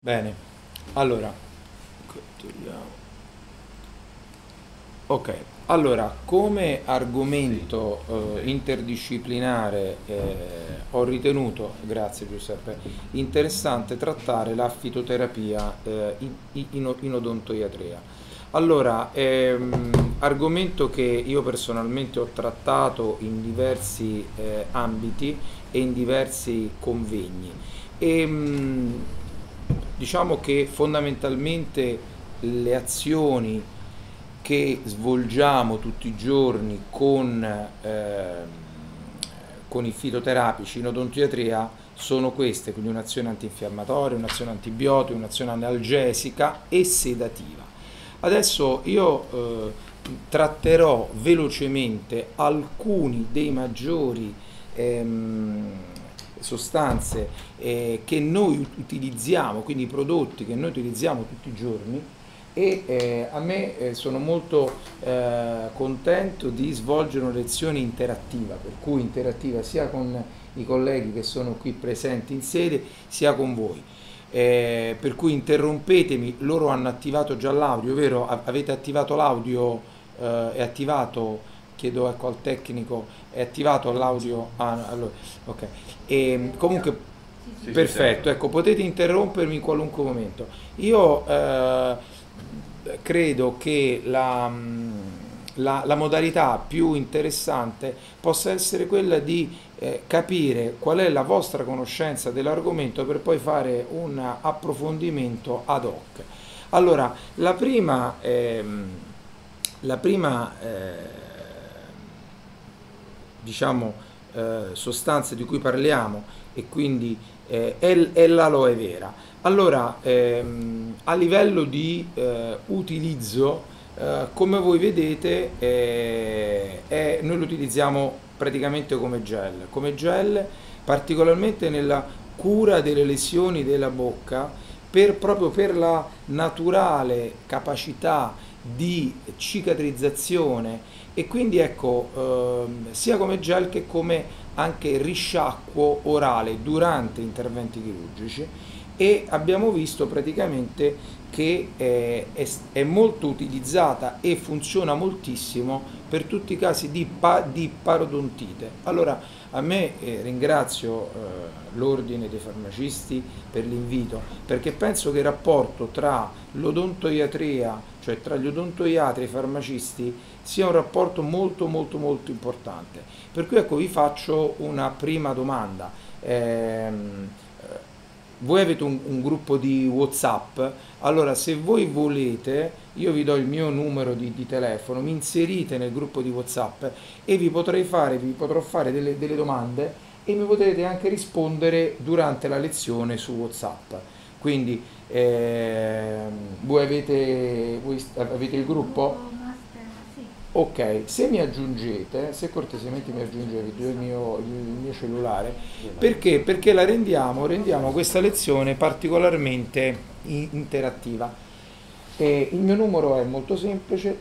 Bene, allora, togliamo. Ok, allora, come argomento interdisciplinare ho ritenuto, grazie Giuseppe, interessante trattare la fitoterapia in odontoiatria. Allora, argomento che io personalmente ho trattato in diversi ambiti e in diversi convegni. E, diciamo che fondamentalmente le azioni che svolgiamo tutti i giorni con i fitoterapici in odontoiatria sono queste, quindi un'azione antinfiammatoria, un'azione antibiotica, un'azione analgesica e sedativa. Adesso io tratterò velocemente alcuni dei maggiori sostanze che noi utilizziamo, quindi i prodotti che noi utilizziamo tutti i giorni e a me sono molto contento di svolgere una lezione interattiva, per cui interattiva sia con i colleghi che sono qui presenti in sede, sia con voi. Per cui interrompetemi, loro hanno attivato già l'audio, vero? Avete attivato l'audio? È attivato? Chiedo ecco, al tecnico, è attivato l'audio? Ah, allora, ok. Comunque, Sì, sì, perfetto, sento. ecco, potete interrompermi in qualunque momento. Io credo che la modalità più interessante possa essere quella di capire qual è la vostra conoscenza dell'argomento per poi fare un approfondimento ad hoc. Allora, diciamo, sostanza di cui parliamo e quindi è l'aloe vera. Allora, a livello di utilizzo, come voi vedete, noi lo utilizziamo praticamente come gel, particolarmente nella cura delle lesioni della bocca, proprio per la naturale capacità di cicatrizzazione e quindi ecco, sia come gel che come anche risciacquo orale durante interventi chirurgici e abbiamo visto praticamente che è molto utilizzata e funziona moltissimo per tutti i casi di parodontite. Allora, a me ringrazio l'ordine dei farmacisti per l'invito, perché penso che il rapporto tra l'odontoiatria, cioè tra gli odontoiatri e i farmacisti, sia un rapporto molto molto molto importante. Per cui ecco vi faccio una prima domanda. Voi avete un gruppo di WhatsApp, allora se voi volete, io vi do il mio numero di telefono, mi inserite nel gruppo di WhatsApp e vi potrò fare delle domande e mi potrete anche rispondere durante la lezione su WhatsApp. Quindi voi avete il gruppo? Gruppo master, sì. Ok, se mi aggiungete, se cortesemente mi aggiungete il mio cellulare, perché? Perché rendiamo questa lezione particolarmente interattiva. Il mio numero è molto semplice,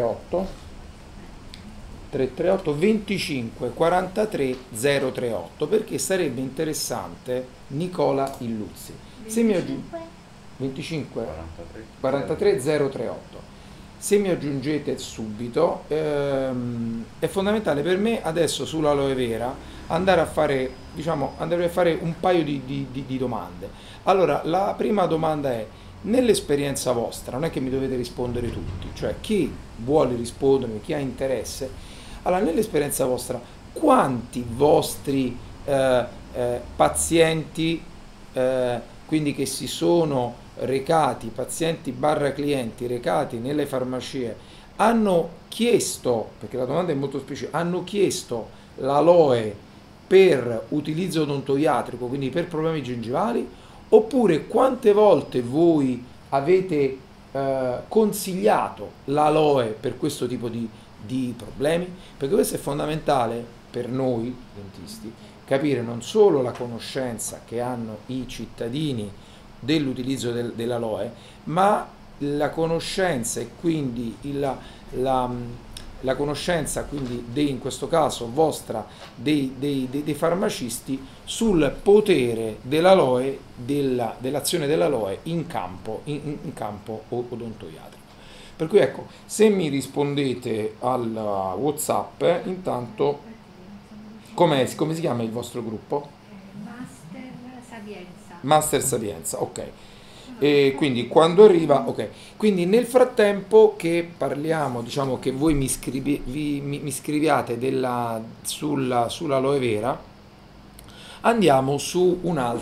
338 25 43 038, perché sarebbe interessante Nicola Illuzzi. Se mi aggiungete 25? 25 43. 43 038. Se mi aggiungete subito, è fondamentale per me adesso sull'aloe vera andare a fare, diciamo, andare a fare un paio di domande. Allora, la prima domanda è, nell'esperienza vostra, non è che mi dovete rispondere tutti, cioè chi vuole rispondermi, chi ha interesse, allora nell'esperienza vostra, quanti vostri pazienti, quindi che si sono recati, pazienti barra clienti recati nelle farmacie, hanno chiesto, perché la domanda è molto specifica, hanno chiesto l'aloe per utilizzo odontoiatrico, quindi per problemi gengivali, oppure quante volte voi avete consigliato l'aloe per questo tipo di problemi? Perché questo è fondamentale per noi dentisti, capire non solo la conoscenza che hanno i cittadini dell'utilizzo dell'aloe, ma la conoscenza e quindi la conoscenza, quindi in questo caso vostra, dei farmacisti, sul potere dell'aloe, dell'azione dell'aloe in campo, in campo odontoiatrico. Per cui ecco, se mi rispondete al WhatsApp, intanto, come si chiama il vostro gruppo? Master Sapienza. Master Sapienza, ok. E quindi quando arriva, ok. Quindi nel frattempo che parliamo, diciamo che voi mi scriviate sull'aloe vera, andiamo su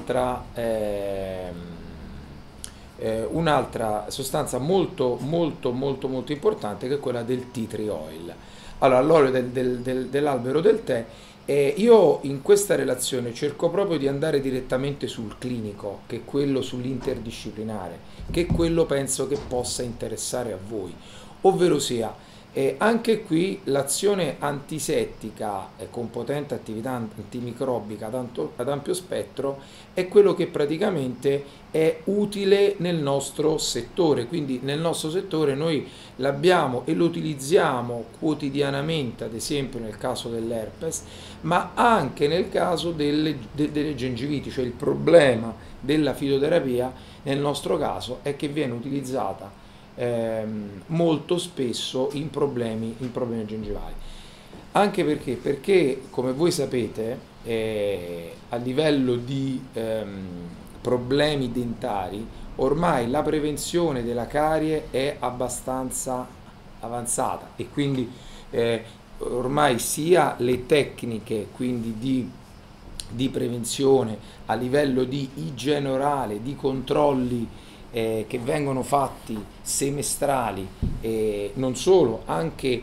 un'altra sostanza molto molto molto molto importante, che è quella del tea tree oil. Allora, l'olio dell'albero del tè, io in questa relazione cerco proprio di andare direttamente sul clinico, che è quello sull'interdisciplinare, che è quello penso che possa interessare a voi, ovvero sia anche qui l'azione antisettica con potente attività antimicrobica ad ampio spettro è quello che praticamente è utile nel nostro settore. Quindi nel nostro settore noi l'abbiamo e lo utilizziamo quotidianamente, ad esempio nel caso dell'herpes, ma anche nel caso delle gengiviti. Cioè il problema della fitoterapia nel nostro caso è che viene utilizzata molto spesso in problemi gengivali. Anche perché come voi sapete, a livello di problemi dentari, ormai la prevenzione della carie è abbastanza avanzata, e quindi ormai sia le tecniche, quindi di prevenzione a livello di igiene orale, di controlli che vengono fatti semestrali, non solo, anche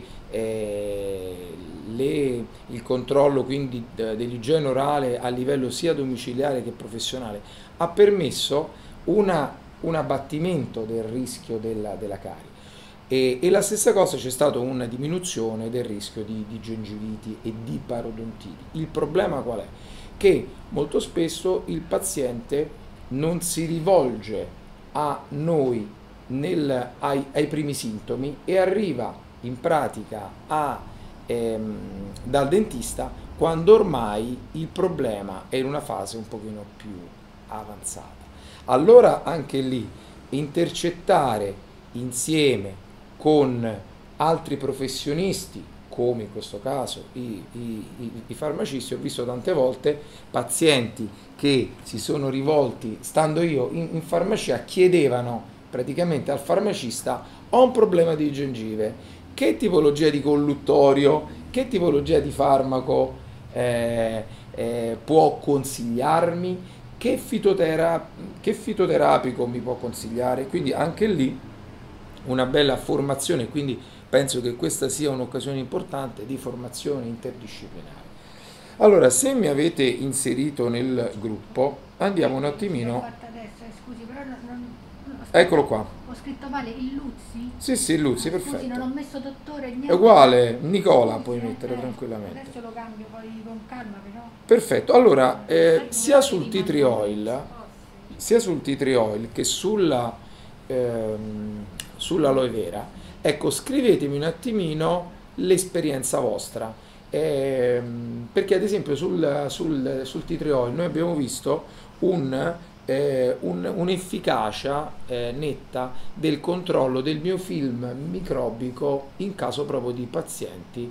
il controllo quindi dell'igiene orale a livello sia domiciliare che professionale, ha permesso un abbattimento del rischio della carie. E la stessa cosa, c'è stata una diminuzione del rischio di gengiviti e di parodontiti. Il problema qual è? Che molto spesso il paziente non si rivolge a noi ai primi sintomi e arriva in pratica dal dentista quando ormai il problema è in una fase un pochino più avanzata. Allora anche lì intercettare insieme con altri professionisti, come in questo caso i farmacisti. Ho visto tante volte pazienti che si sono rivolti, stando io in farmacia, chiedevano praticamente al farmacista: ho un problema di gengive, che tipologia di colluttorio, che tipologia di farmaco può consigliarmi, che fitoterapico mi può consigliare. Quindi anche lì una bella formazione, quindi penso che questa sia un'occasione importante di formazione interdisciplinare. Allora, se mi avete inserito nel gruppo, andiamo un attimino. Scusi, però Eccolo qua. ho scritto male il Luzzi? Sì, Luzzi, Scusi, perfetto. non ho messo dottore, niente. È uguale, Nicola puoi mettere tranquillamente. Adesso lo cambio poi con calma, però. Perfetto, allora, sia sul tea tree oil che sull'aloe vera, ecco, scrivetemi un attimimo l'esperienza vostra, perché ad esempio sul tea tree oil noi abbiamo visto un'efficacia netta del controllo del biofilm microbico in caso proprio di pazienti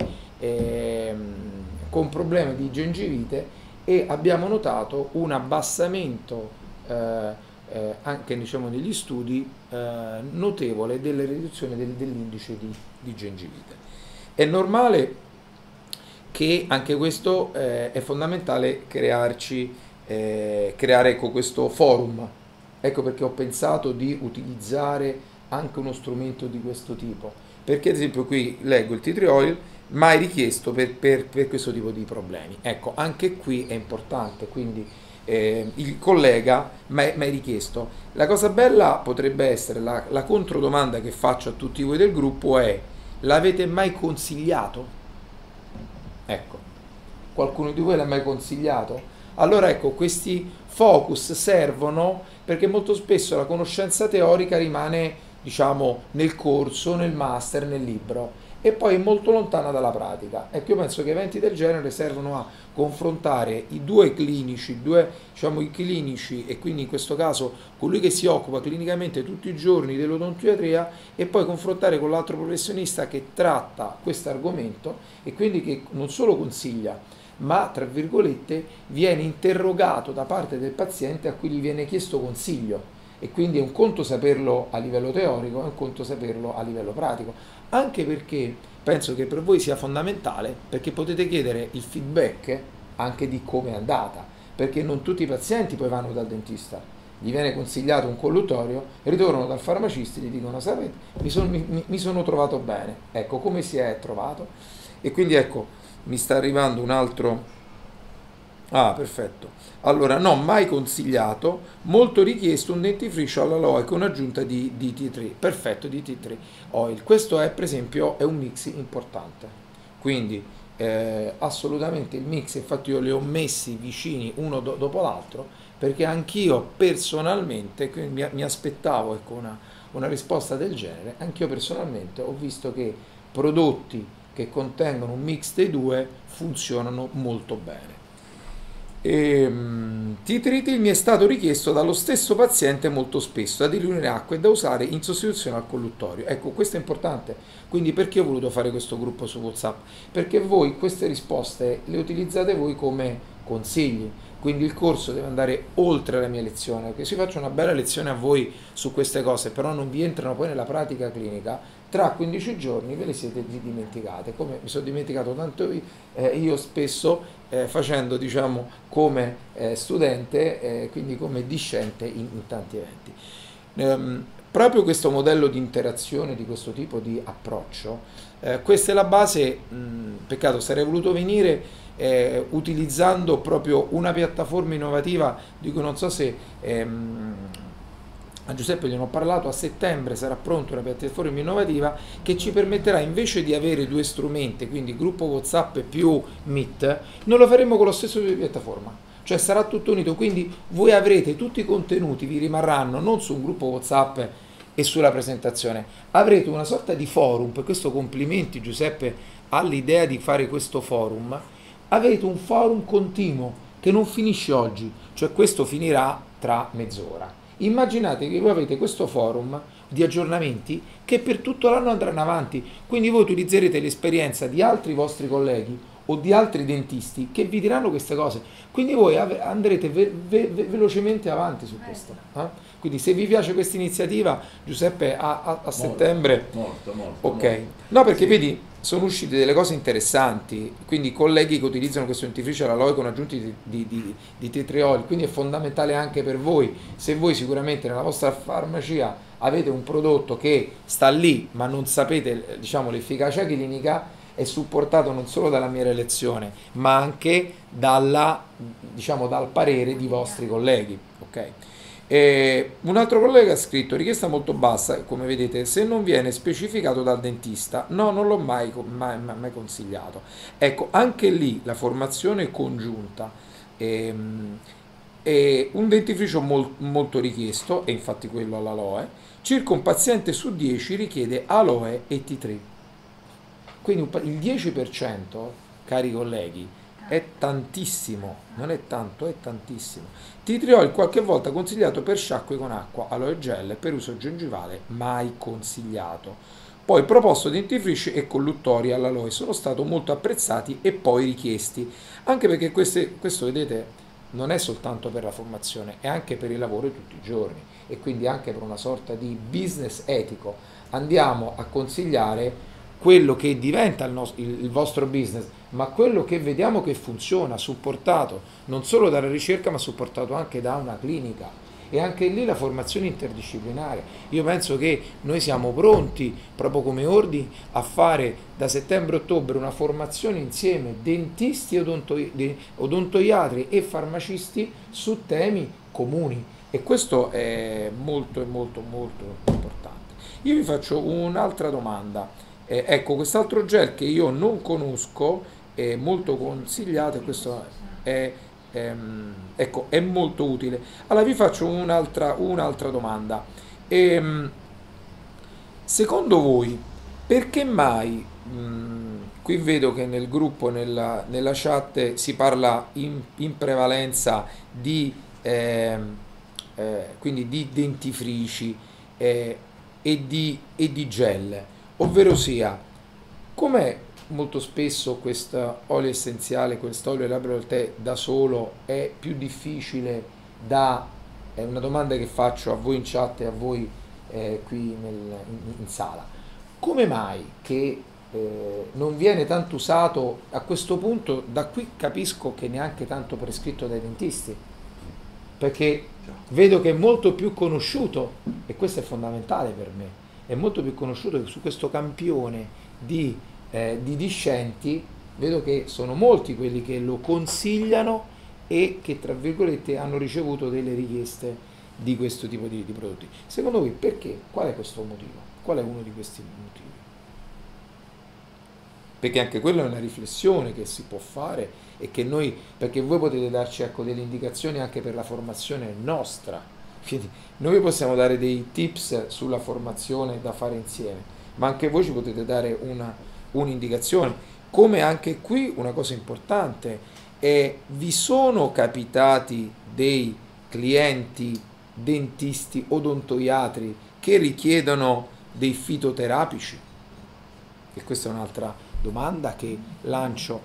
con problemi di gengivite, e abbiamo notato un abbassamento anche, diciamo, negli studi notevole della riduzione dell'indice di gengivite. È normale che anche questo è fondamentale creare ecco, questo forum. Ecco perché ho pensato di utilizzare anche uno strumento di questo tipo, perché ad esempio qui leggo il tea tree oil mai richiesto per questo tipo di problemi. Ecco, anche qui è importante, quindi il collega mai richiesto. La cosa bella potrebbe essere, la controdomanda che faccio a tutti voi del gruppo è: l'avete mai consigliato? Ecco, qualcuno di voi l'ha mai consigliato? Allora ecco, questi focus servono perché molto spesso la conoscenza teorica rimane, diciamo, nel corso, nel master, nel libro, e poi è molto lontana dalla pratica. Ecco, io penso che eventi del genere servono a confrontare i due clinici, diciamo i clinici, e quindi in questo caso colui che si occupa clinicamente tutti i giorni dell'odontoiatria, e poi confrontare con l'altro professionista che tratta questo argomento e quindi che non solo consiglia, ma tra virgolette viene interrogato da parte del paziente a cui gli viene chiesto consiglio. E quindi è un conto saperlo a livello teorico, è un conto saperlo a livello pratico, anche perché penso che per voi sia fondamentale, perché potete chiedere il feedback anche di come è andata, perché non tutti i pazienti poi vanno dal dentista, gli viene consigliato un colluttorio, ritornano dal farmacista e gli dicono: sapete, mi sono trovato bene. Ecco, come si è trovato? E quindi ecco, mi sta arrivando un altro. Ah, perfetto. Allora, no, mai consigliato, molto richiesto un dentifricio all'aloe con aggiunta di tea tree. Perfetto, di tea tree oil. Questo è, per esempio, è un mix importante. Quindi, assolutamente il mix, infatti io li ho messi vicini uno dopo l'altro, perché anch'io personalmente, quindi mi aspettavo, ecco, una risposta del genere, anch'io personalmente ho visto che prodotti che contengono un mix dei due funzionano molto bene. Titritil mi è stato richiesto dallo stesso paziente molto spesso, da diluire in acqua e da usare in sostituzione al colluttorio. Ecco, questo è importante. Quindi perché ho voluto fare questo gruppo su WhatsApp? Perché voi queste risposte le utilizzate voi come consigli. Quindi il corso deve andare oltre la mia lezione, perché se faccio una bella lezione a voi su queste cose, però non vi entrano poi nella pratica clinica, tra 15 giorni ve le siete dimenticate, come mi sono dimenticato tanto io spesso facendo, diciamo, come studente, quindi come discente in tanti eventi. Proprio questo modello di interazione, di questo tipo di approccio, questa è la base. Peccato, sarei voluto venire utilizzando proprio una piattaforma innovativa di cui non so se a Giuseppe gliene ho parlato. A settembre sarà pronta una piattaforma innovativa che ci permetterà, invece di avere due strumenti, quindi gruppo WhatsApp più Meet, noi lo faremo con lo stesso tipo di piattaforma, cioè sarà tutto unito, quindi voi avrete tutti i contenuti, vi rimarranno non su un gruppo WhatsApp e sulla presentazione, avrete una sorta di forum. Per questo complimenti Giuseppe all'idea di fare questo forum. Avete un forum continuo che non finisce oggi, cioè questo finirà tra mezz'ora. Immaginate che voi avete questo forum di aggiornamenti che per tutto l'anno andranno avanti, quindi voi utilizzerete l'esperienza di altri vostri colleghi o di altri dentisti che vi diranno queste cose, quindi voi andrete velocemente avanti su questo. Quindi se vi piace questa iniziativa, Giuseppe, a settembre... Molto, ok. molto. No, perché Sì. vedi, sono uscite delle cose interessanti, quindi colleghi che utilizzano questo dentifricio all'aloe con aggiunti di tetrioli, quindi è fondamentale anche per voi. Se voi sicuramente nella vostra farmacia avete un prodotto che sta lì ma non sapete, diciamo, l'efficacia clinica, è supportato non solo dalla mia relazione ma anche diciamo, dal parere di vostri colleghi, ok? Un altro collega ha scritto: richiesta molto bassa, come vedete, se non viene specificato dal dentista. No, non l'ho mai consigliato. Ecco, anche lì la formazione congiunta è un dentifricio molto richiesto, e infatti quello all'aloe. Circa un paziente su 10 richiede aloe e tea tree. Quindi il 10%, cari colleghi, è tantissimo, non è tanto, è tantissimo. Tea tree oil qualche volta consigliato per sciacque con acqua, aloe gel per uso gengivale, mai consigliato. Poi proposto dentifrici e colluttori all'aloe sono stati molto apprezzati e poi richiesti, anche perché questo vedete non è soltanto per la formazione, è anche per il lavoro di tutti i giorni, e quindi anche per una sorta di business etico. Andiamo a consigliare quello che diventa il vostro business, ma quello che vediamo che funziona, supportato non solo dalla ricerca ma supportato anche da una clinica, e anche lì la formazione interdisciplinare. Io penso che noi siamo pronti, proprio come ordini, a fare da settembre-ottobre una formazione insieme, dentisti, odontoiatri e farmacisti, su temi comuni, e questo è molto molto molto importante. Io vi faccio un'altra domanda. Ecco, quest'altro gel che io non conosco, è molto consigliato, e questo ecco, è molto utile. Allora vi faccio un'altra domanda. Secondo voi Perché mai, qui vedo che nel gruppo, nella chat si parla in prevalenza di, quindi di dentifrici eh, e di gel, ovvero sia, com'è molto spesso questo olio essenziale, quest'olio di labbro del tè da solo è più difficile da, è una domanda che faccio a voi in chat e a voi qui in sala. Come mai che non viene tanto usato a questo punto? Da qui capisco che neanche tanto prescritto dai dentisti, perché vedo che è molto più conosciuto, e questo è fondamentale per me, è molto più conosciuto che su questo campione di discenti, vedo che sono molti quelli che lo consigliano e che tra virgolette hanno ricevuto delle richieste di questo tipo di prodotti. Secondo voi perché? Qual è questo motivo? Qual è uno di questi motivi? Perché anche quella è una riflessione che si può fare e che noi, perché voi potete darci ecco, delle indicazioni anche per la formazione nostra, quindi noi possiamo dare dei tips sulla formazione da fare insieme, ma anche voi ci potete dare un'indicazione. Come anche qui una cosa importante è, vi sono capitati dei clienti dentisti odontoiatri che richiedono dei fitoterapici? E questa è un'altra domanda che lancio.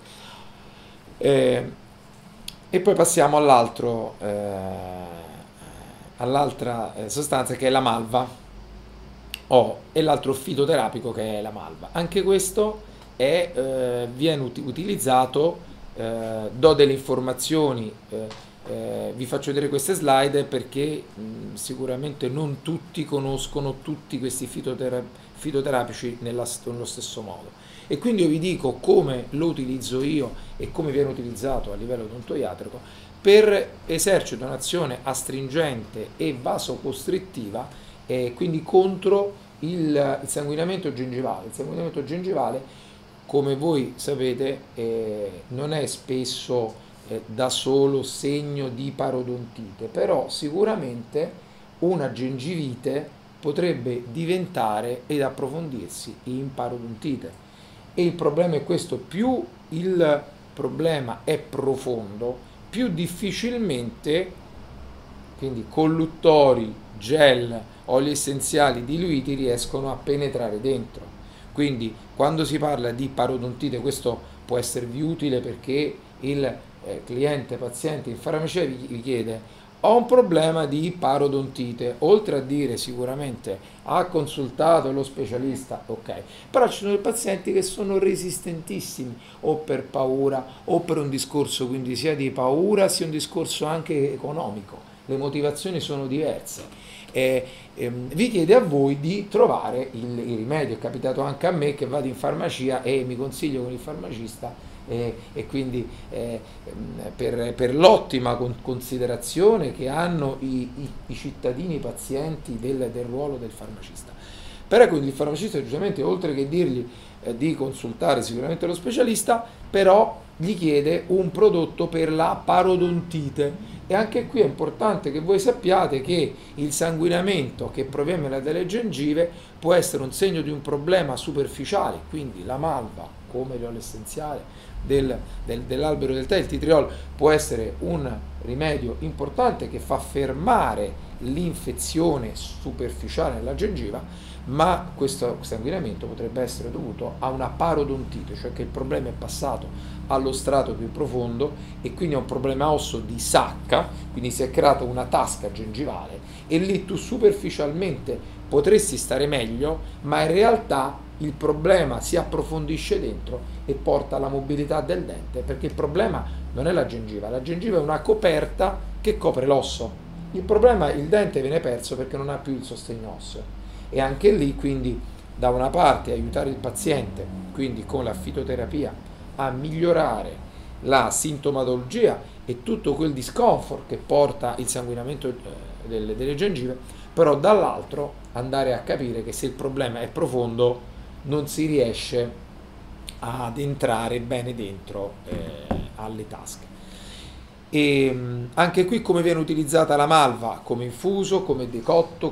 E poi passiamo all'altra sostanza che è la malva, e l'altro fitoterapico che è la malva. Anche questo viene utilizzato, do delle informazioni, vi faccio vedere queste slide perché sicuramente non tutti conoscono tutti questi fitoterapici nello stesso modo. E quindi io vi dico come lo utilizzo io e come viene utilizzato a livello odontoiatrico per esercitare un'azione astringente e vasocostrittiva, quindi contro il sanguinamento gengivale. Il sanguinamento gengivale, come voi sapete, non è spesso da solo segno di parodontite, però sicuramente una gengivite potrebbe diventare ed approfondirsi in parodontite. E il problema è questo: più il problema è profondo, più difficilmente, quindi colluttori, gel, oli essenziali diluiti riescono a penetrare dentro. Quindi quando si parla di parodontite, questo può esservi utile perché il cliente, paziente in farmacia vi chiede: ho un problema di parodontite, oltre a dire sicuramente ha consultato lo specialista, ok, però ci sono dei pazienti che sono resistentissimi o per paura o per un discorso quindi sia di paura sia un discorso anche economico, le motivazioni sono diverse. Vi chiede a voi di trovare il rimedio. È capitato anche a me che vado in farmacia e mi consiglio con il farmacista e quindi per l'ottima considerazione che hanno i cittadini, i pazienti del ruolo del farmacista. Però quindi il farmacista giustamente, oltre che dirgli di consultare sicuramente lo specialista, però gli chiede un prodotto per la parodontite. E anche qui è importante che voi sappiate che il sanguinamento che proviene dalle gengive può essere un segno di un problema superficiale, quindi la malva, come l'olio essenziale dell'albero del tè, il titriol, può essere un rimedio importante che fa fermare l'infezione superficiale nella gengiva, ma questo sanguinamento potrebbe essere dovuto a una parodontite, cioè che il problema è passato allo strato più profondo e quindi è un problema osso di sacca, quindi si è creata una tasca gengivale e lì tu superficialmente potresti stare meglio, ma in realtà il problema si approfondisce dentro e porta alla mobilità del dente, perché il problema non è la gengiva è una coperta che copre l'osso. Il problema è il dente viene perso perché non ha più il sostegno osseo. E anche lì quindi da una parte aiutare il paziente, quindi con la fitoterapia, a migliorare la sintomatologia e tutto quel discomfort che porta il sanguinamento delle gengive, però dall'altro andare a capire che se il problema è profondo non si riesce ad entrare bene dentro alle tasche. E anche qui come viene utilizzata la malva, come infuso, come decotto,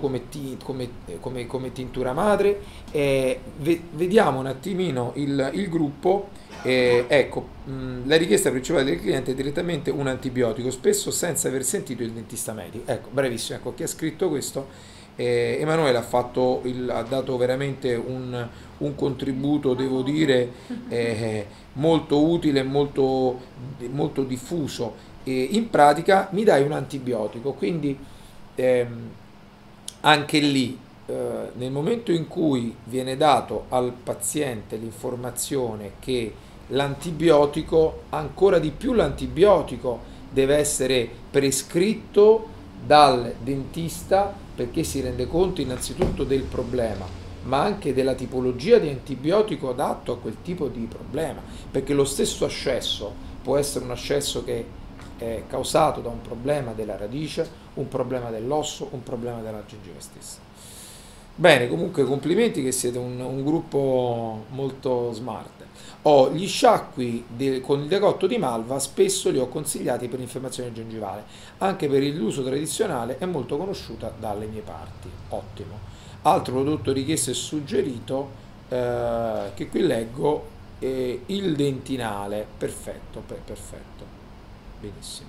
come tintura madre. Vediamo un attimino il gruppo. Ecco, la richiesta principale del cliente è direttamente un antibiotico, spesso senza aver sentito il dentista medico. Ecco, brevissimo, ecco, chi ha scritto questo? Emanuele ha dato veramente un contributo, devo dire, molto utile, molto diffuso. In pratica mi dai un antibiotico, quindi ehm, anche lì, nel momento in cui viene dato al paziente l'informazione che l'antibiotico, ancora di più l'antibiotico, deve essere prescritto dal dentista perché si rende conto innanzitutto del problema, ma anche della tipologia di antibiotico adatto a quel tipo di problema, perché lo stesso ascesso può essere un ascesso che è causato da un problema della radice, un problema dell'osso, un problema della gengiva stessa. Bene, comunque complimenti che siete un gruppo molto smart. Gli sciacqui con il decotto di malva spesso li ho consigliati per l'infiammazione gengivale, anche per l'uso tradizionale è molto conosciuta dalle mie parti. Ottimo. Altro prodotto richiesto e suggerito, che qui leggo, il dentinale. Perfetto, perfetto. Benissimo.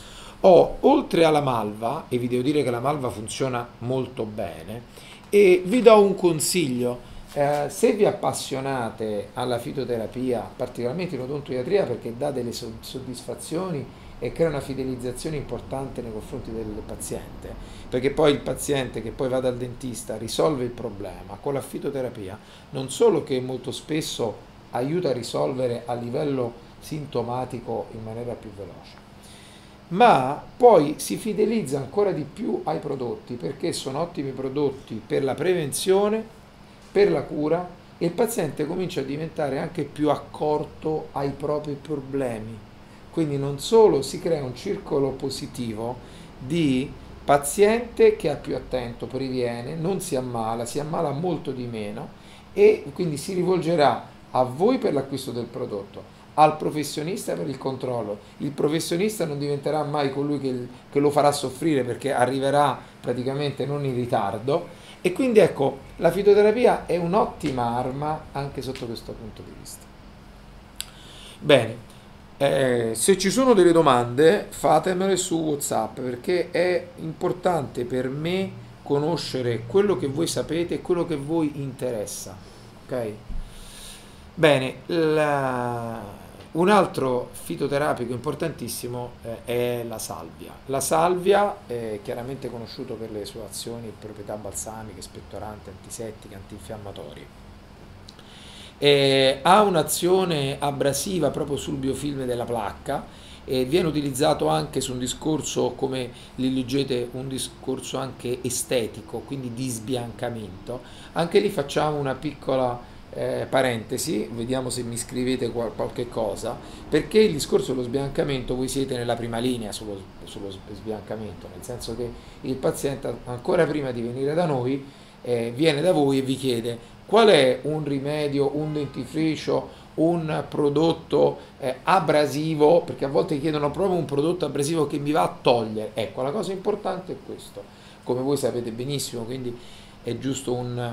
Oltre alla malva, e vi devo dire che la malva funziona molto bene, e vi do un consiglio. Se vi appassionate alla fitoterapia, particolarmente in odontoiatria, perché dà delle soddisfazioni e crea una fidelizzazione importante nei confronti del paziente, perché poi il paziente che poi va dal dentista risolve il problema con la fitoterapia, non solo che molto spesso aiuta a risolvere a livello sintomatico in maniera più veloce, ma poi si fidelizza ancora di più ai prodotti perché sono ottimi prodotti per la prevenzione, per la cura, e il paziente comincia a diventare anche più accorto ai propri problemi. Quindi non solo si crea un circolo positivo di paziente che è più attento, previene, non si ammala molto di meno e quindi si rivolgerà a voi per l'acquisto del prodotto, al professionista per il controllo. Il professionista non diventerà mai colui che lo farà soffrire perché arriverà praticamente non in ritardo, e quindi ecco, la fitoterapia è un'ottima arma anche sotto questo punto di vista. Bene, se ci sono delle domande fatemele su WhatsApp perché è importante per me conoscere quello che voi sapete e quello che voi interessa. Ok? Bene, un altro fitoterapico importantissimo è la salvia. La salvia è chiaramente conosciuto per le sue azioni e proprietà balsamiche, spettoranti, antisettiche, antinfiammatorie. Ha un'azione abrasiva proprio sul biofilm della placca e viene utilizzato anche su un discorso, come li leggete, un discorso anche estetico, quindi di sbiancamento. Anche lì facciamo una piccola parentesi, vediamo se mi scrivete qualche cosa, perché il discorso dello sbiancamento voi siete nella prima linea sullo sbiancamento, nel senso che il paziente ancora prima di venire da noi viene da voi e vi chiede qual è un rimedio, un dentifricio, un prodotto abrasivo, perché a volte chiedono proprio un prodotto abrasivo che mi va a togliere. Ecco, la cosa importante è questo, come voi sapete benissimo, quindi è giusto un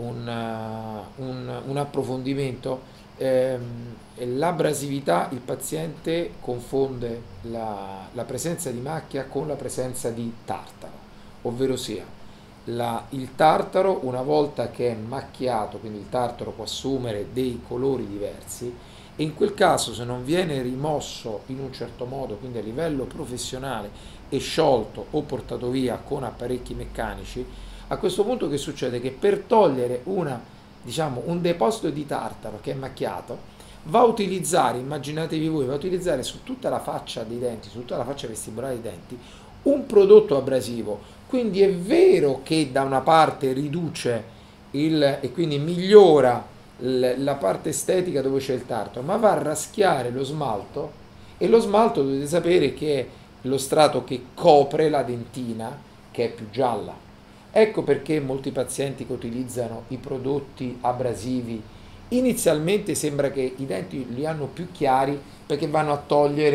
approfondimento. L'abrasività, il paziente confonde la presenza di macchia con la presenza di tartaro, ovvero sia il tartaro, una volta che è macchiato, quindi il tartaro può assumere dei colori diversi, e in quel caso, se non viene rimosso in un certo modo, quindi a livello professionale, e sciolto o portato via con apparecchi meccanici, a questo punto che succede? Che per togliere un deposito di tartaro che è macchiato, va a utilizzare, immaginatevi voi, va a utilizzare su tutta la faccia dei denti, su tutta la faccia vestibolare dei denti, un prodotto abrasivo. Quindi è vero che da una parte riduce e quindi migliora la parte estetica dove c'è il tartaro, ma va a raschiare lo smalto, e lo smalto dovete sapere che è lo strato che copre la dentina, che è più gialla. Ecco perché molti pazienti che utilizzano i prodotti abrasivi inizialmente sembra che i denti li hanno più chiari perché vanno a togliere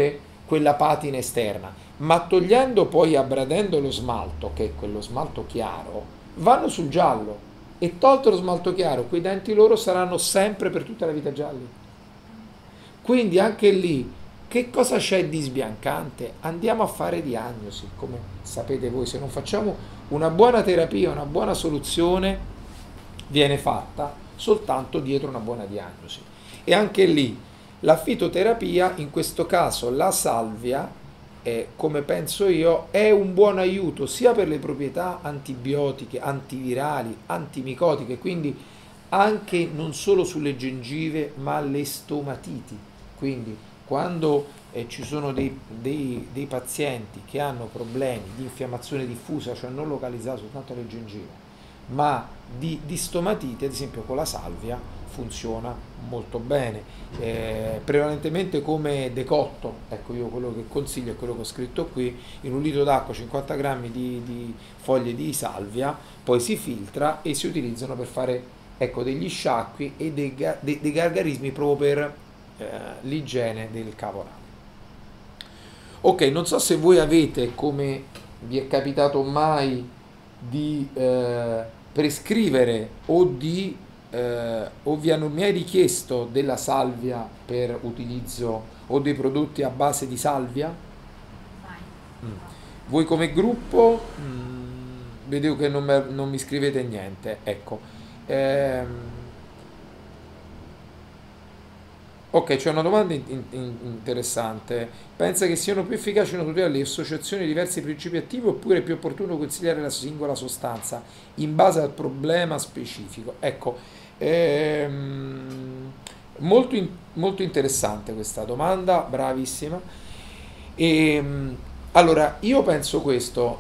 quella patina esterna, ma togliendo poi, abbradendo lo smalto, che è quello smalto chiaro, vanno sul giallo e tolto lo smalto chiaro, quei denti loro saranno sempre per tutta la vita gialli. Quindi anche lì, che cosa c'è di sbiancante? Andiamo a fare diagnosi, come sapete voi, se non facciamo una buona terapia, una buona soluzione, viene fatta soltanto dietro una buona diagnosi. E anche lì, la fitoterapia, in questo caso la salvia, come penso io, è un buon aiuto sia per le proprietà antibiotiche, antivirali, antimicotiche, quindi anche non solo sulle gengive, ma le stomatiti. Quindi quando ci sono dei pazienti che hanno problemi di infiammazione diffusa, cioè non localizzata soltanto alle gengive, ma di stomatite, ad esempio con la salvia funziona molto bene, prevalentemente come decotto. Ecco, io quello che consiglio è quello che ho scritto qui: in un litro d'acqua 50 grammi di foglie di salvia, poi si filtra e si utilizzano per fare, ecco, degli sciacqui e dei gargarismi proprio per l'igiene del cavo orale. Ok, non so se voi avete, come vi è capitato mai, di prescrivere o vi hanno mai richiesto della salvia per utilizzo o dei prodotti a base di salvia? Mai. Mm. No. Voi come gruppo, vedevo che non mi scrivete niente, ecco. Ehm, Ok, c'è una domanda interessante. Pensa che siano più efficaci una tutela alle associazioni di diversi principi attivi oppure è più opportuno consigliare la singola sostanza in base al problema specifico? Ecco, molto interessante questa domanda, bravissima. Allora, io penso questo.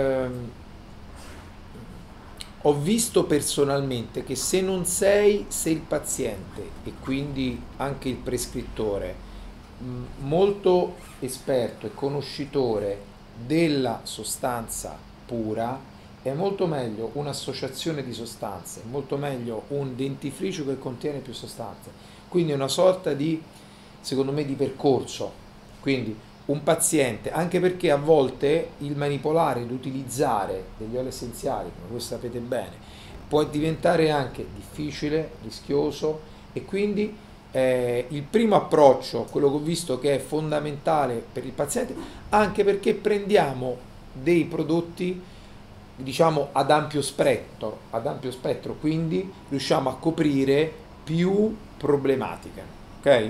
Ho visto personalmente che se il paziente e quindi anche il prescrittore, molto esperto e conoscitore della sostanza pura, è molto meglio un'associazione di sostanze, molto meglio un dentifricio che contiene più sostanze. Quindi è una sorta di, secondo me, di percorso. Quindi un paziente, anche perché a volte il manipolare ed utilizzare degli oli essenziali, come voi sapete bene, può diventare anche difficile, rischioso, e quindi il primo approccio, quello che ho visto che è fondamentale per il paziente, anche perché prendiamo dei prodotti, diciamo, ad ampio spettro, quindi riusciamo a coprire più problematiche, ok?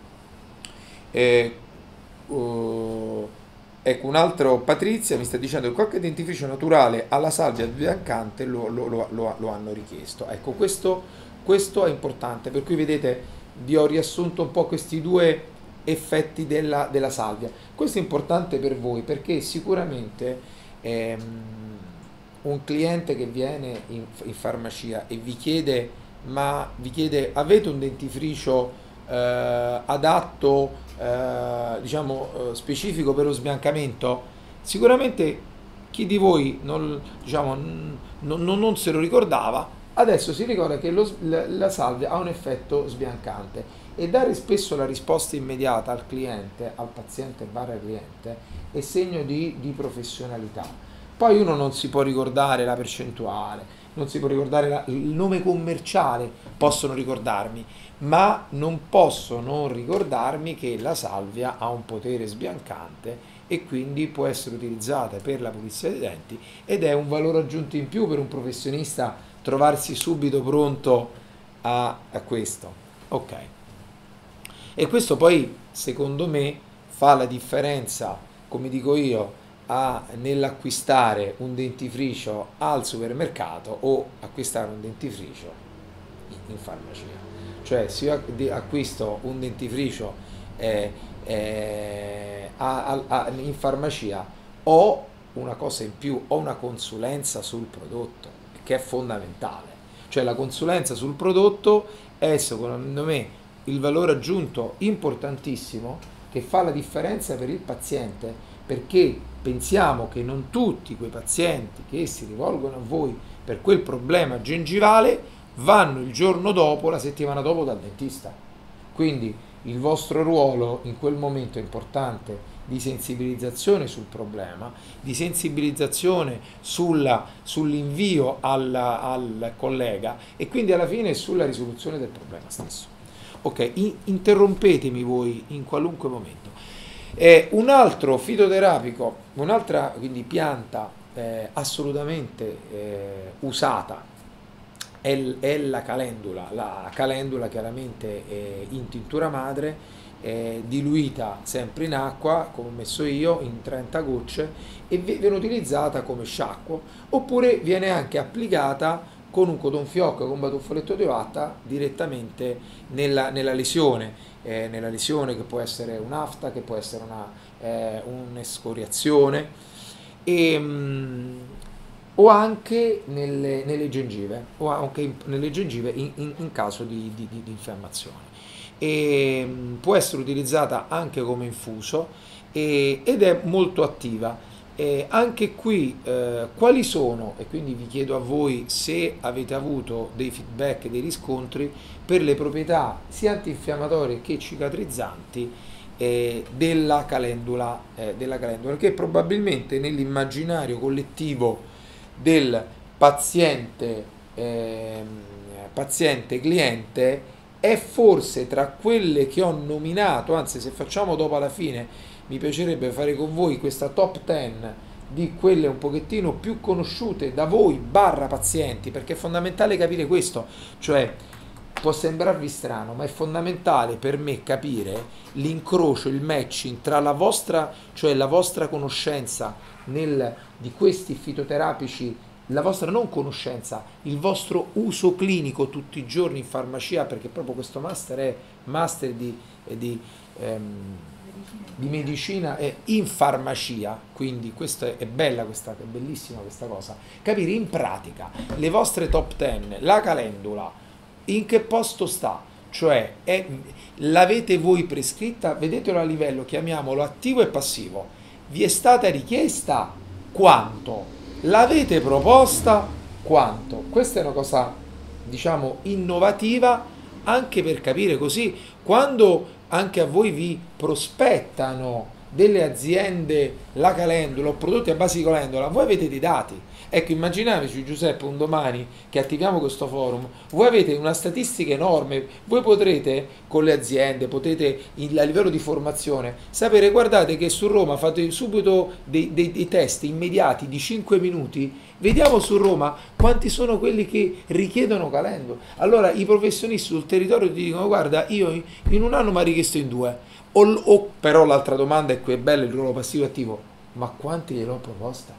Ecco, un altro, Patrizia mi sta dicendo che qualche dentifricio naturale alla salvia sbiancante lo hanno richiesto. Ecco, questo è importante, per cui vedete, vi ho riassunto un po' questi due effetti della salvia. Questo è importante per voi perché sicuramente un cliente che viene in farmacia e vi chiede, avete un dentifricio adatto, specifico per lo sbiancamento? Sicuramente chi di voi non se lo ricordava, adesso si ricorda che la salvia ha un effetto sbiancante, e dare spesso la risposta immediata al cliente, al paziente barra cliente, è segno di professionalità. Poi uno non si può ricordare la percentuale, non si può ricordare il nome commerciale, possono ricordarmi, ma non posso non ricordarmi che la salvia ha un potere sbiancante e quindi può essere utilizzata per la pulizia dei denti, ed è un valore aggiunto in più per un professionista trovarsi subito pronto a questo. Ok. E questo poi, secondo me, fa la differenza, come dico io, nell'acquistare un dentifricio al supermercato o acquistare un dentifricio in farmacia. Cioè, se io acquisto un dentifricio in farmacia, ho una cosa in più, ho una consulenza sul prodotto, che è fondamentale. Cioè, la consulenza sul prodotto è, secondo me, il valore aggiunto importantissimo che fa la differenza per il paziente, perché pensiamo che non tutti quei pazienti che si rivolgono a voi per quel problema gengivale vanno il giorno dopo, la settimana dopo dal dentista. Quindi il vostro ruolo in quel momento è importante di sensibilizzazione sul problema, di sensibilizzazione sull'invio al collega e quindi alla fine sulla risoluzione del problema stesso. Ok, interrompetemi voi in qualunque momento. Un altro fitoterapico, un'altra quindi pianta assolutamente usata è la calendula. La calendula chiaramente è in tintura madre, diluita sempre in acqua, come ho messo io, in 30 gocce, e viene utilizzata come sciacquo, oppure viene anche applicata con un cotton fioc, con un batuffoletto di latta direttamente nella lesione che può essere un'afta, che può essere un'escoriazione, o anche nelle gengive, o anche nelle gengive in caso di infiammazione. Può essere utilizzata anche come infuso ed è molto attiva. Anche qui quali sono, e quindi vi chiedo a voi se avete avuto dei feedback, dei riscontri per le proprietà sia antinfiammatorie che cicatrizzanti della calendula, che probabilmente nell'immaginario collettivo del paziente-cliente è forse tra quelle che ho nominato, anzi se facciamo dopo alla fine mi piacerebbe fare con voi questa top 10 di quelle un pochettino più conosciute da voi barra pazienti, perché è fondamentale capire questo, cioè può sembrarvi strano, ma è fondamentale per me capire l'incrocio, il matching tra la vostra, cioè la vostra conoscenza di questi fitoterapici, la vostra non conoscenza, il vostro uso clinico tutti i giorni in farmacia, perché proprio questo master è master di medicina e in farmacia, quindi questa è bella, è bellissima questa cosa, capire in pratica le vostre top 10, la calendula, in che posto sta, cioè l'avete voi prescritta, vedetelo a livello, chiamiamolo attivo e passivo, vi è stata richiesta quanto, l'avete proposta quanto, questa è una cosa diciamo innovativa anche per capire così quando anche a voi vi prospettano delle aziende la calendula o prodotti a base di calendula, voi avete dei dati. Ecco, immaginatevi Giuseppe un domani che attiviamo questo forum, voi avete una statistica enorme, voi potrete con le aziende, potete a livello di formazione sapere, guardate che su Roma fate subito dei test immediati di 5 minuti, vediamo su Roma quanti sono quelli che richiedono calendula. Allora i professionisti sul territorio ti dicono, guarda, io in un anno mi ha richiesto in 2, però l'altra domanda è qui è bello il ruolo passivo attivo, ma quanti gliel'ho proposta?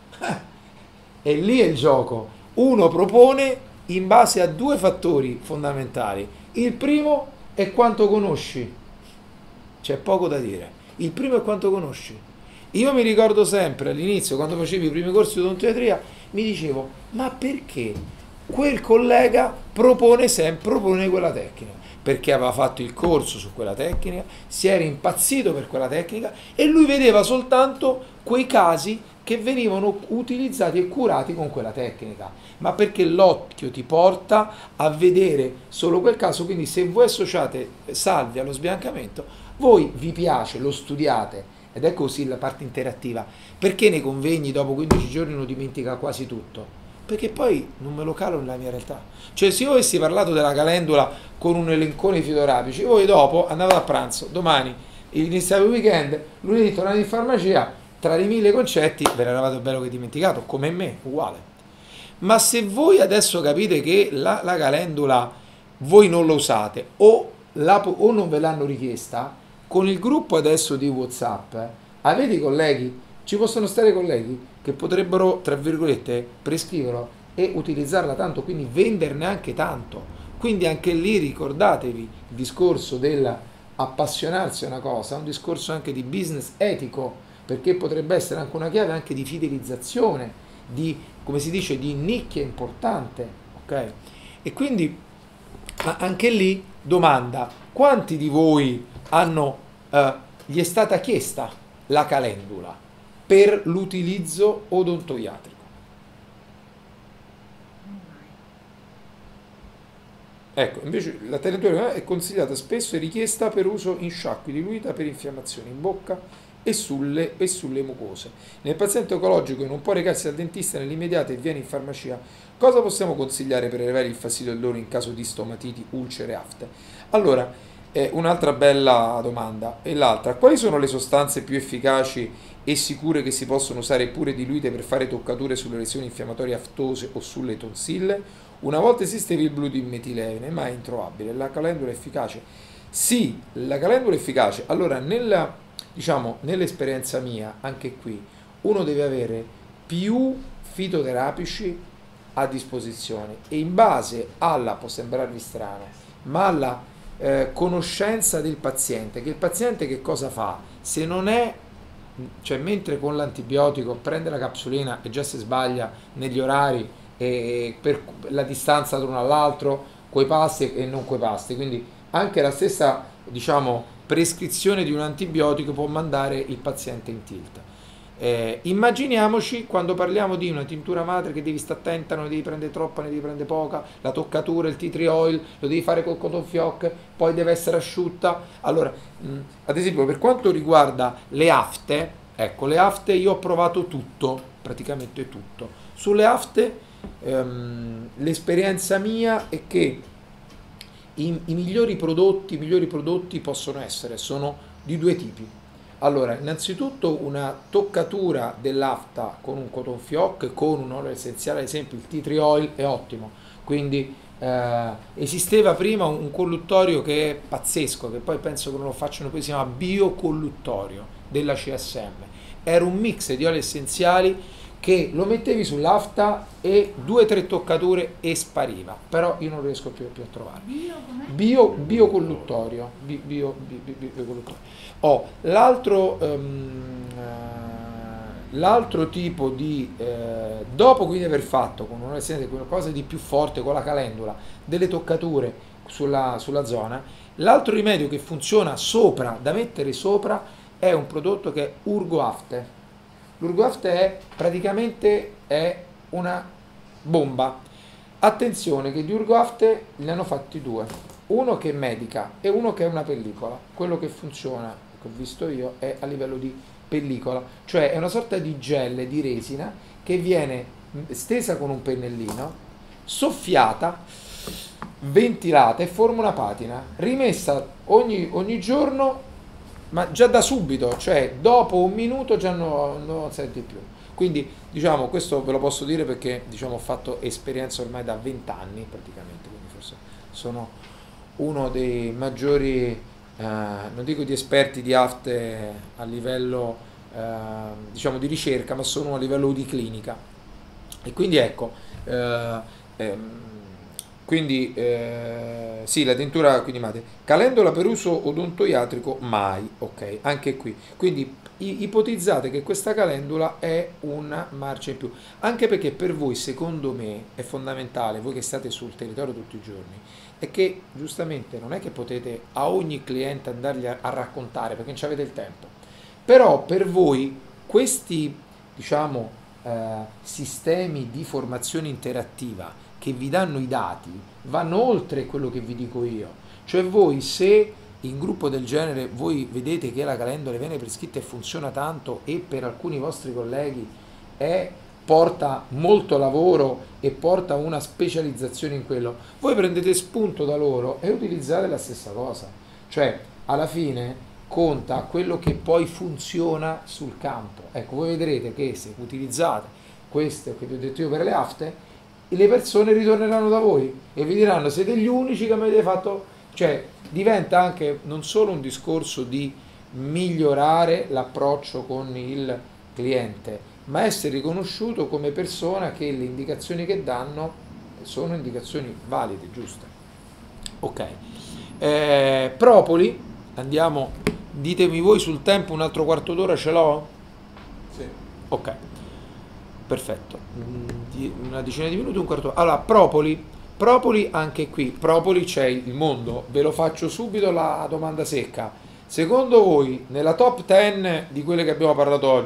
E lì è il gioco. Uno propone in base a 2 fattori fondamentali. Il primo è quanto conosci. C'è poco da dire. Il primo è quanto conosci. Io mi ricordo sempre all'inizio, quando facevo i primi corsi di odontoiatria, mi dicevo, ma perché quel collega propone quella tecnica? Perché aveva fatto il corso su quella tecnica, si era impazzito per quella tecnica e lui vedeva soltanto quei casi che venivano utilizzati e curati con quella tecnica, ma perché l'occhio ti porta a vedere solo quel caso, quindi se voi associate salvia allo sbiancamento, voi vi piace, lo studiate, ed è così la parte interattiva. Perché nei convegni dopo 15 giorni uno dimentica quasi tutto? Perché poi non me lo calo nella mia realtà. Cioè se io avessi parlato della calendula con un elencone di fitoterapici, voi dopo andate a pranzo, domani iniziate il weekend, lunedì tornate in farmacia, tra i 1000 concetti ve l'eravate bello che dimenticato, come me, uguale. Ma se voi adesso capite che la calendula voi non la usate o non ve l'hanno richiesta, con il gruppo adesso di WhatsApp, avete i colleghi, ci possono stare colleghi che potrebbero, tra virgolette, prescriverlo e utilizzarla tanto, quindi venderne anche tanto. Quindi anche lì ricordatevi il discorso dell'appassionarsi a una cosa, un discorso anche di business etico, perché potrebbe essere anche una chiave anche di fidelizzazione, di, come si dice, di nicchia importante, ok? E quindi anche lì domanda, quanti di voi gli è stata chiesta la calendula per l'utilizzo odontoiatrico? Ecco, invece la tentura è consigliata spesso e richiesta per uso in sciacqui, diluita per infiammazioni in bocca e sulle mucose. Nel paziente oncologico che non può recarsi al dentista nell'immediato e viene in farmacia, cosa possiamo consigliare per elevare il fastidio del dolore in caso di stomatiti, ulcere, afte? Allora, un'altra bella domanda. E l'altra, quali sono le sostanze più efficaci e sicure che si possono usare pure diluite per fare toccature sulle lesioni infiammatorie aftose o sulle tonsille? Una volta esisteva il blu di metilene, ma è introvabile. La calendula è efficace? Sì, la calendula è efficace. Allora, nell'esperienza mia, anche qui, uno deve avere più fitoterapici a disposizione e in base alla, può sembrarvi strano, ma alla conoscenza del paziente, che il paziente che cosa fa? Se non è, cioè mentre con l'antibiotico prende la capsulina e già si sbaglia negli orari e per la distanza da uno all'altro, coi pasti e non coi pasti, quindi anche la stessa, prescrizione di un antibiotico può mandare il paziente in tilt. Immaginiamoci quando parliamo di una tintura madre che devi stare attenta, non ne devi prendere troppa, ne devi prendere poca, la toccatura, il tea tree oil, lo devi fare col cotton fioc, poi deve essere asciutta. Allora, ad esempio, per quanto riguarda le afte, ecco, le afte io ho provato tutto, praticamente tutto. Sulle afte, l'esperienza mia è che i migliori prodotti sono di due tipi. Allora, innanzitutto una toccatura dell'afta con un cotton fioc, con un olio essenziale, ad esempio il tea tree oil, è ottimo. Quindi esisteva prima un colluttorio che è pazzesco, che poi penso che non lo facciano più, si chiama biocolluttorio della CSM. Era un mix di oli essenziali che lo mettevi sull'afta e 2 o 3 toccature e spariva, però io non riesco più a trovare. Biocolluttorio. L'altro tipo di dopo quindi aver fatto con una qualcosa di più forte con la calendula, delle toccature sulla zona, l'altro rimedio che funziona sopra, da mettere sopra, è un prodotto che è Urgoafte. L'Urgoafte è praticamente una bomba. Attenzione che di Urgoafte ne hanno fatti 2, uno che medica e uno che è una pellicola. Quello che funziona, che ho visto io, è a livello di pellicola, cioè è una sorta di gel di resina che viene stesa con un pennellino, soffiata, ventilata e forma una patina, rimessa ogni giorno, ma già da subito, cioè dopo un minuto già non senti più. Quindi questo ve lo posso dire perché ho fatto esperienza ormai da 20 anni praticamente, quindi forse sono uno dei maggiori, non dico di esperti di afte a livello di ricerca, ma sono a livello di clinica. E quindi ecco, sì, la tintura, quindi mate. Calendola per uso odontoiatrico mai, ok, anche qui. Quindi ipotizzate che questa calendula è una marcia in più, anche perché per voi, secondo me, è fondamentale, voi che state sul territorio tutti i giorni, è che giustamente non è che potete a ogni cliente andargli a raccontare perché non avete il tempo. Però per voi questi, sistemi di formazione interattiva che vi danno i dati vanno oltre quello che vi dico io. Cioè voi, se in gruppo del genere voi vedete che la calendula viene prescritta e funziona tanto e per alcuni vostri colleghi porta molto lavoro e porta una specializzazione in quello, voi prendete spunto da loro e utilizzate la stessa cosa. Cioè alla fine conta quello che poi funziona sul campo. Ecco, voi vedrete che se utilizzate questo che vi ho detto io per le afte, le persone ritorneranno da voi e vi diranno: siete gli unici che mi avete fatto. Cioè diventa anche non solo un discorso di migliorare l'approccio con il cliente, ma essere riconosciuto come persona che le indicazioni che danno sono indicazioni valide, giuste. Ok. Propoli, andiamo, ditemi voi sul tempo, un altro quarto d'ora ce l'ho? Sì. Ok, perfetto, una decina di minuti, un quarto d'ora. Allora, propoli anche qui, propoli c'è il mondo, ve lo faccio subito la domanda secca. Secondo voi, nella top 10 di quelle che abbiamo parlato oggi,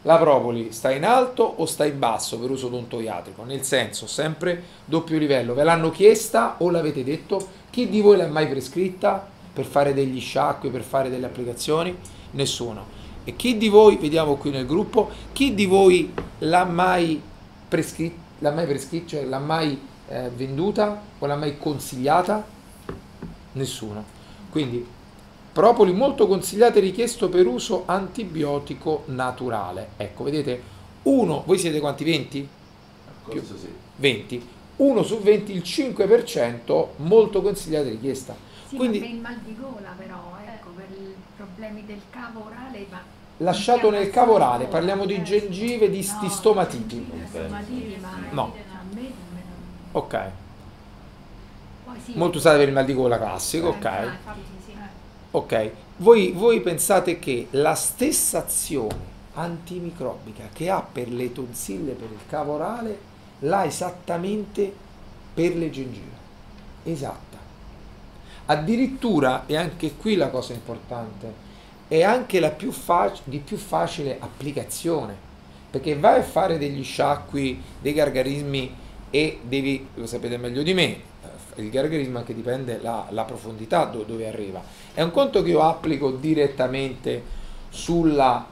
La propoli sta in alto o sta in basso per uso odontoiatrico? Nel senso, sempre doppio livello. Ve l'hanno chiesta o l'avete detto? Chi di voi l'ha mai prescritta per fare degli sciacqui, per fare delle applicazioni? Nessuno. E chi di voi, vediamo qui nel gruppo, chi di voi l'ha mai prescritta, cioè l'ha mai venduta o l'ha mai consigliata? Nessuno. Quindi propoli molto consigliate e richiesto per uso antibiotico naturale. Ecco, vedete, uno, voi siete quanti? 20? Questo sì. 20. 1 su 20, il 5% molto consigliata e richiesta. Sì, Quindi ma per il mal di gola però, ecco, per i problemi del cavo orale, ma lasciato nel cavo orale, solo, parliamo di gengive, di stomatiti. stomatiti, ma No. a me non me lo... Ok. Poi sì, Molto usate per il mal di gola classico, ok. infatti, sì. Ok, voi pensate che la stessa azione antimicrobica che ha per le tonsille, per il cavo orale, l'ha esattamente per le gengive. Esatta. Addirittura, e anche qui la cosa importante, è anche la di più facile applicazione, perché vai a fare degli sciacqui, dei gargarismi e devi, lo sapete meglio di me, il gargarismo anche dipende la profondità dove arriva. È un conto che io applico direttamente sulla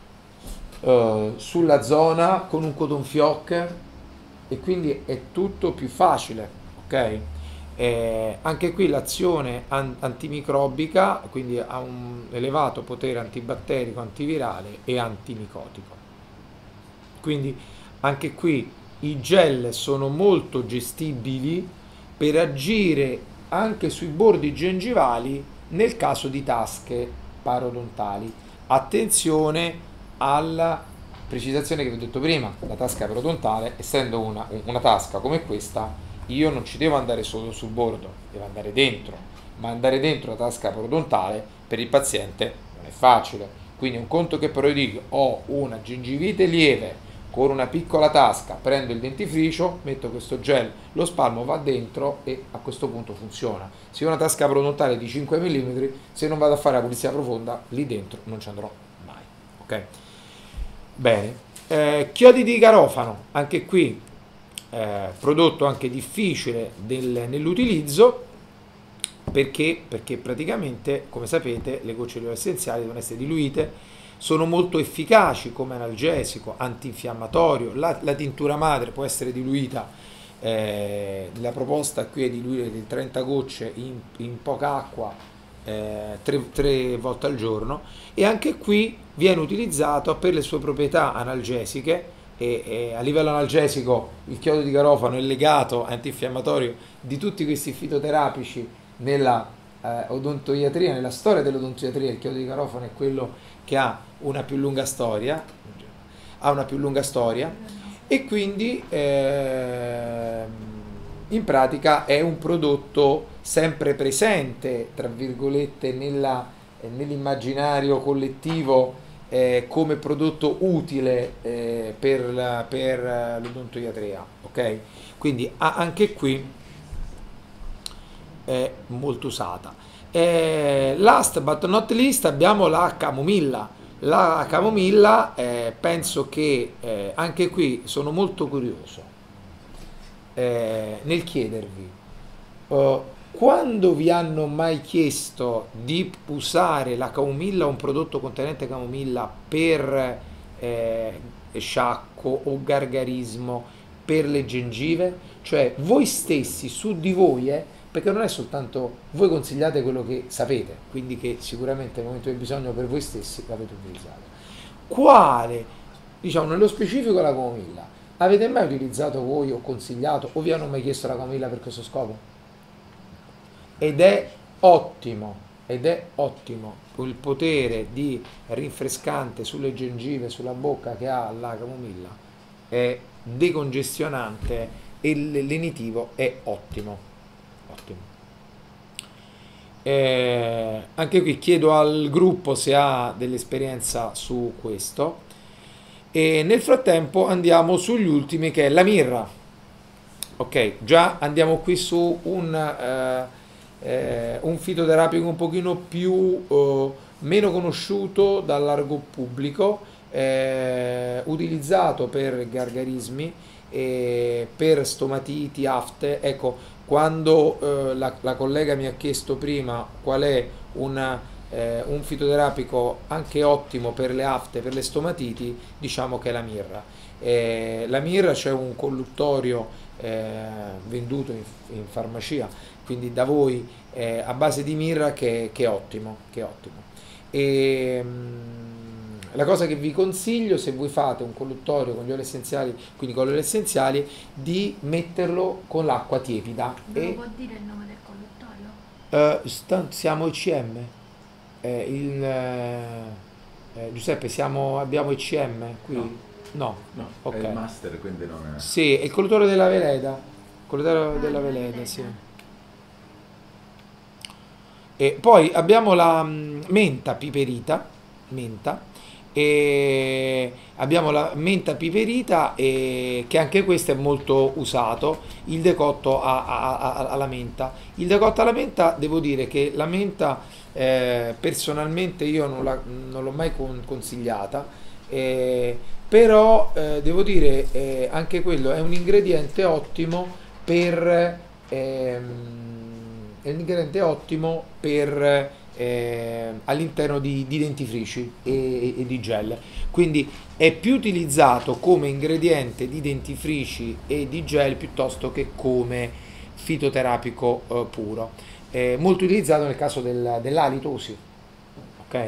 zona con un cotton fioc e quindi è tutto più facile, ok? Anche qui l'azione antimicrobica, quindi ha un elevato potere antibatterico, antivirale e antimicotico. Quindi anche qui i gel sono molto gestibili per agire anche sui bordi gengivali nel caso di tasche parodontali. Attenzione alla precisazione che vi ho detto prima, la tasca parodontale, essendo una tasca come questa, io non ci devo andare solo sul bordo, devo andare dentro, ma andare dentro la tasca parodontale per il paziente non è facile. Quindi un conto che però io dico, ho una gengivite lieve con una piccola tasca, prendo il dentifricio, metto questo gel, lo spalmo, va dentro e a questo punto funziona. Se ho una tasca parodontale di 5 mm, se non vado a fare la pulizia profonda, lì dentro non ci andrò mai. Ok? Bene. Chiodi di garofano, anche qui prodotto anche difficile nell'utilizzo, perché praticamente, come sapete, le gocce d'olio essenziali devono essere diluite, sono molto efficaci come analgesico, antinfiammatorio. La tintura madre può essere diluita, la proposta qui è diluire di 30 gocce in poca acqua 3 volte al giorno, e anche qui viene utilizzato per le sue proprietà analgesiche. E a livello analgesico il chiodo di garofano è legato antinfiammatorio di tutti questi fitoterapici nella odontoiatria, nella storia dell'odontoiatria. Il chiodo di garofano è quello che ha una più lunga storia, e quindi in pratica è un prodotto sempre presente, tra virgolette, nell'immaginario collettivo, come prodotto utile per l'odontoiatria, ok? Quindi anche qui è molto usata. Last but not least abbiamo la camomilla. La camomilla, penso che anche qui sono molto curioso nel chiedervi, quando vi hanno mai chiesto di usare la camomilla o un prodotto contenente camomilla per sciacquo o gargarismo per le gengive? Cioè voi stessi, su di voi, perché non è soltanto voi consigliate quello che sapete, quindi che sicuramente nel momento del bisogno per voi stessi l'avete utilizzato. Quale, diciamo nello specifico la camomilla, avete mai utilizzato voi o consigliato o vi hanno mai chiesto la camomilla per questo scopo? Ed è ottimo il potere di rinfrescante sulle gengive, sulla bocca che ha la camomilla, è decongestionante e lenitivo, è ottimo. Anche qui chiedo al gruppo se ha dell'esperienza su questo, e nel frattempo andiamo sugli ultimi, che è la mirra. Ok, già andiamo qui su un fitoterapico un pochino più meno conosciuto dal largo pubblico, utilizzato per gargarismi, per stomatiti, afte. Ecco, quando la collega mi ha chiesto prima qual è un fitoterapico anche ottimo per le afte, per le stomatiti, diciamo che è la mirra. La mirra c'è un colluttorio venduto in farmacia, quindi da voi a base di mirra che è ottimo, che è ottimo. E, la cosa che vi consiglio, se voi fate un colluttorio con gli oli essenziali, quindi con gli oli essenziali, di metterlo con l'acqua tiepida. Me lo può dire il nome del colluttorio? Siamo ICM. Giuseppe, abbiamo ICM qui? No, No, è ok. il master, quindi non è... Sì, è il colluttorio della Veleda. Colluttorio della della Veleda, Veleda. sì. E poi abbiamo la menta piperita, menta, e abbiamo la menta piperita che anche questo è molto usato, il decotto alla menta. Il decotto alla menta, devo dire che la menta personalmente io non l'ho mai consigliata, però devo dire anche quello è un ingrediente ottimo per... è un ingrediente ottimo per all'interno di dentifrici e di gel. Quindi è più utilizzato come ingrediente di dentifrici e di gel piuttosto che come fitoterapico puro. Molto utilizzato nel caso dell'alitosi. Ok?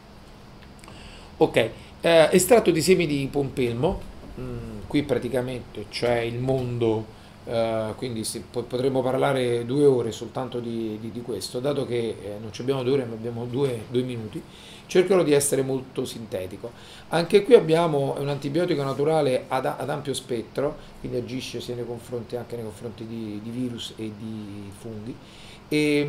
Ok. Estratto di semi di pompelmo. Qui praticamente c'è il mondo. Quindi potremmo parlare 2 ore soltanto di questo, dato che non ci abbiamo 2 ore ma abbiamo due minuti, cercherò di essere molto sintetico. Anche qui abbiamo un antibiotico naturale ad ampio spettro, quindi agisce sia nei confronti, anche nei confronti di virus e di funghi, e,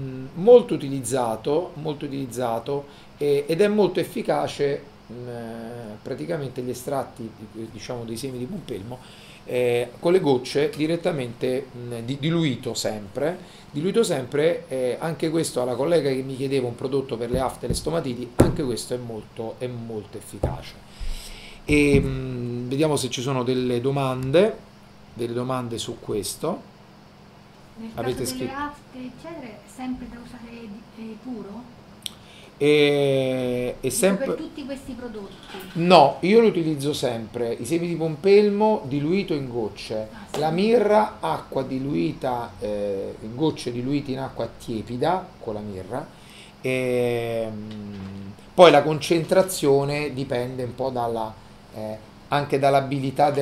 molto utilizzato ed è molto efficace. Praticamente gli estratti diciamo dei semi di pompelmo con le gocce direttamente diluito sempre, anche questo alla collega che mi chiedeva un prodotto per le afte e le stomatiti, anche questo è molto efficace. E vediamo se ci sono delle domande su questo. Nel Avete caso delle scritto? afte, eccetera, è sempre da usare puro? E Dico, sempre... per tutti questi prodotti. No, io lo utilizzo sempre, i semi di pompelmo diluito in gocce, Ah, sì. la mirra, acqua diluita, in gocce diluite in acqua tiepida con la mirra, poi la concentrazione dipende un po' anche dall'abilità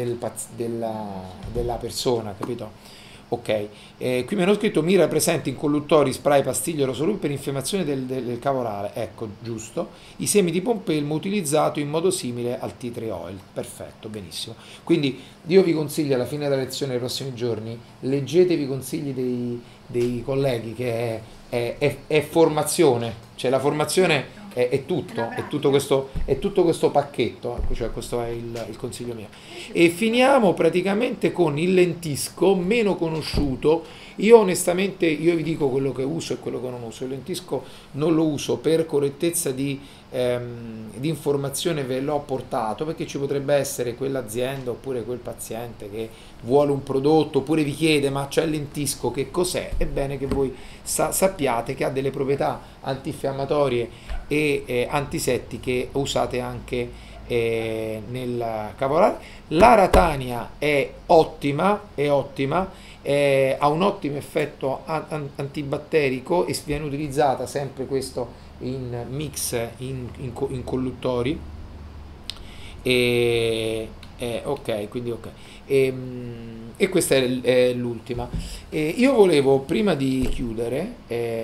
della persona, capito? Ok, qui mi hanno scritto mira presente in colluttori, spray, pastiglie, rosolui per infiammazione del cavo orale. Ecco, giusto. I semi di pompelmo utilizzato in modo simile al tea tree oil. Perfetto, benissimo. Quindi io vi consiglio alla fine della lezione nei prossimi giorni, leggetevi i consigli dei colleghi che è formazione, cioè la formazione è tutto, è tutto questo pacchetto, ecco, cioè questo è il consiglio mio. E finiamo praticamente con il lentisco, meno conosciuto. Io onestamente, io vi dico quello che uso e quello che non uso. Il lentisco non lo uso per correttezza di informazione, ve l'ho portato perché ci potrebbe essere quell'azienda oppure quel paziente che vuole un prodotto oppure vi chiede ma c'è il lentisco, che cos'è? È bene che voi sappiate che ha delle proprietà antinfiammatorie e antisettiche usate anche nel cavolare. La ratania è ottima, ha un ottimo effetto antibatterico e viene utilizzata sempre questo in mix in colluttori. Ok, quindi ok. E questa è l'ultima. Io volevo, prima di chiudere,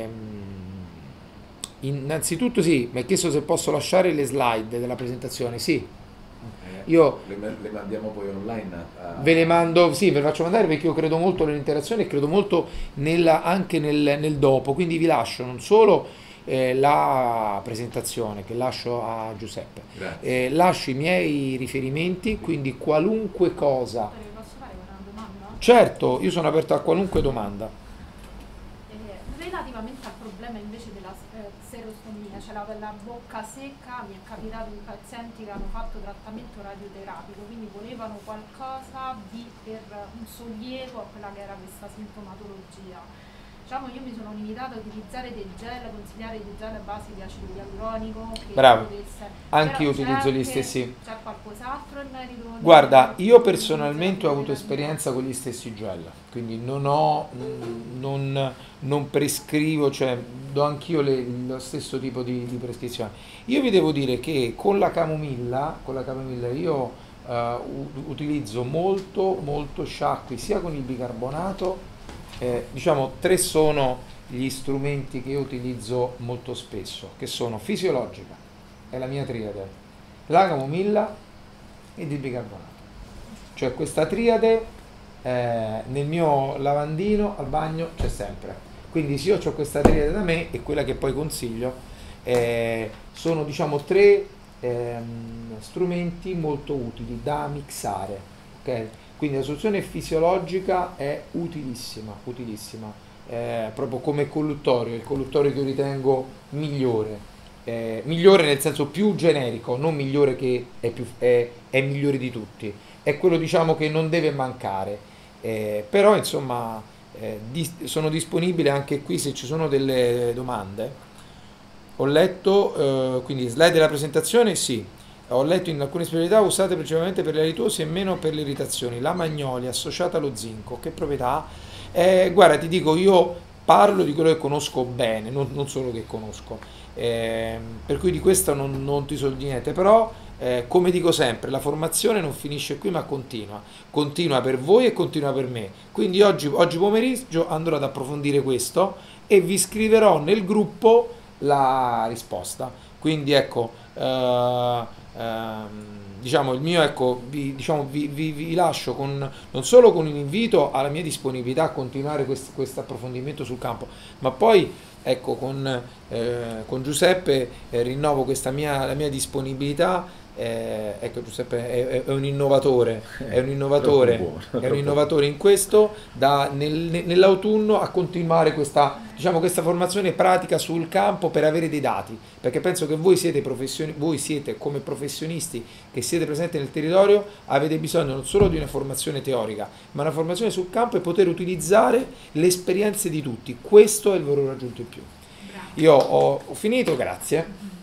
innanzitutto sì, mi ha chiesto se posso lasciare le slide della presentazione. Sì, io Le mandiamo poi online ve le mando, sì, ve le faccio mandare perché io credo molto nell'interazione e credo molto anche nel dopo, quindi vi lascio non solo la presentazione che lascio a Giuseppe, Grazie. lascio i miei riferimenti, quindi qualunque cosa. Posso fare una domanda? Certo, io sono aperto a qualunque domanda. Relativamente al problema invece della serostatika c'è la bocca secca, mi è capitato di pazienti che hanno fatto trattamento radioterapico, quindi volevano qualcosa per un sollievo a quella che era questa sintomatologia. Diciamo, io mi sono limitata a utilizzare dei gel, consigliare dei gel a base di acido ialuronico. Bravo, anche io utilizzo gli stessi. C'è qualcos'altro in merito? Guarda, io personalmente ho avuto esperienza con gli stessi gel, quindi non prescrivo, cioè do anch'io lo stesso tipo di prescrizione. Io vi devo dire che con la camomilla io utilizzo molto sciacqui, sia con il bicarbonato. Diciamo 3 sono gli strumenti che io utilizzo molto spesso, che sono fisiologica, è la mia triade, la camomilla ed il bicarbonato. Cioè questa triade nel mio lavandino al bagno c'è sempre. Quindi se io ho questa triade da me, e quella che poi consiglio, sono diciamo 3 strumenti molto utili da mixare, ok? Quindi la soluzione fisiologica è utilissima, proprio come colluttorio, il colluttorio che io ritengo migliore, migliore nel senso più generico, non migliore che è migliore di tutti, è quello diciamo che non deve mancare, però insomma sono disponibile anche qui se ci sono delle domande. Ho letto, quindi slide della presentazione, sì. Ho letto in alcune specialità usate principalmente per le artritosi e meno per le irritazioni. La magnolia associata allo zinco, che proprietà ha? Guarda, ti dico, io parlo di quello che conosco bene, non solo che conosco, per cui di questo non ti so dire niente, però come dico sempre, la formazione non finisce qui ma continua per voi e continua per me. Quindi oggi pomeriggio andrò ad approfondire questo e vi scriverò nel gruppo la risposta. Quindi ecco, diciamo il mio, ecco, vi lascio non solo con un invito alla mia disponibilità a continuare questo approfondimento sul campo, ma poi ecco con Giuseppe rinnovo la mia disponibilità. Ecco, Giuseppe è un innovatore, è un innovatore in questo, nell'autunno a continuare questa formazione pratica sul campo per avere dei dati, perché penso che voi siete come professionisti che siete presenti nel territorio, avete bisogno non solo di una formazione teorica, ma una formazione sul campo e poter utilizzare le esperienze di tutti. Questo è il valore raggiunto in più. Io ho finito, grazie.